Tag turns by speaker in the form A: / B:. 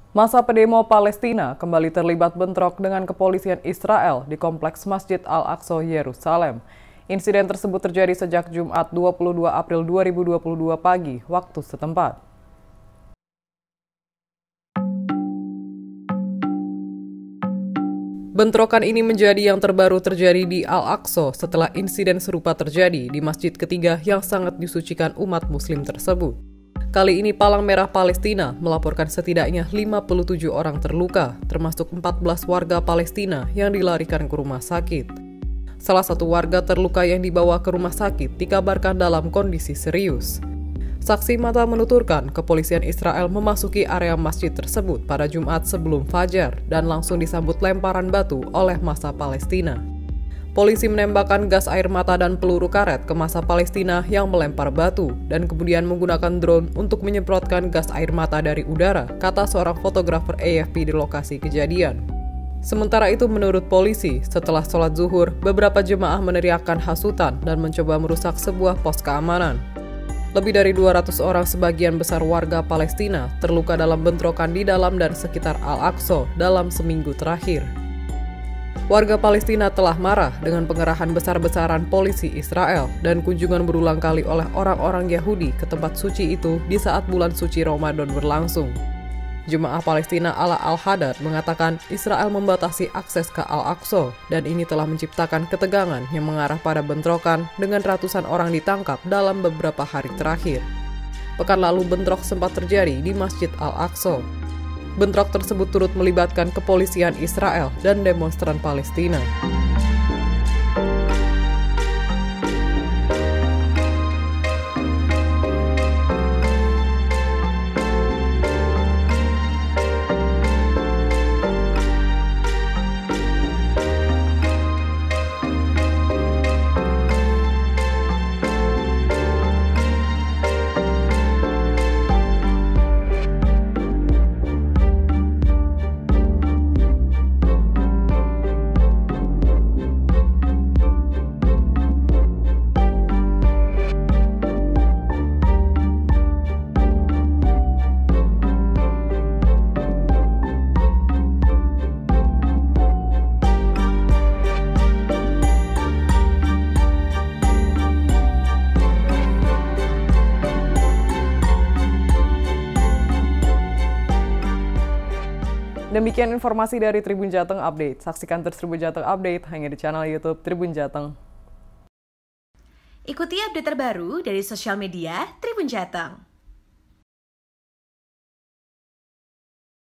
A: Massa pendemo Palestina kembali terlibat bentrok dengan kepolisian Israel di Kompleks Masjid Al-Aqsa, Yerusalem. Insiden tersebut terjadi sejak Jumat 22 April 2022 pagi, waktu setempat. Bentrokan ini menjadi yang terbaru terjadi di Al-Aqsa setelah insiden serupa terjadi di masjid ketiga yang sangat disucikan umat muslim tersebut. Kali ini Palang Merah Palestina melaporkan setidaknya 57 orang terluka, termasuk 14 warga Palestina yang dilarikan ke rumah sakit. Salah satu warga terluka yang dibawa ke rumah sakit dikabarkan dalam kondisi serius. Saksi mata menuturkan kepolisian Israel memasuki area masjid tersebut pada Jumat sebelum fajar dan langsung disambut lemparan batu oleh massa Palestina. Polisi menembakkan gas air mata dan peluru karet ke massa Palestina yang melempar batu dan kemudian menggunakan drone untuk menyemprotkan gas air mata dari udara, kata seorang fotografer AFP di lokasi kejadian. Sementara itu menurut polisi, setelah sholat zuhur, beberapa jemaah meneriakkan hasutan dan mencoba merusak sebuah pos keamanan. Lebih dari 200 orang sebagian besar warga Palestina terluka dalam bentrokan di dalam dan sekitar Al-Aqsa dalam seminggu terakhir. Warga Palestina telah marah dengan pengerahan besar-besaran polisi Israel dan kunjungan berulang kali oleh orang-orang Yahudi ke tempat suci itu di saat bulan suci Ramadan berlangsung. Jemaah Palestina ala Al-Hadad mengatakan Israel membatasi akses ke Al-Aqsa dan ini telah menciptakan ketegangan yang mengarah pada bentrokan dengan ratusan orang ditangkap dalam beberapa hari terakhir. Pekan lalu bentrok sempat terjadi di Masjid Al-Aqsa. Bentrok tersebut turut melibatkan kepolisian Israel dan demonstran Palestina. Demikian informasi dari Tribun Jateng Update. Saksikan terus Tribun Jateng Update hanya di channel YouTube Tribun Jateng.
B: Ikuti update terbaru dari sosial media Tribun Jateng.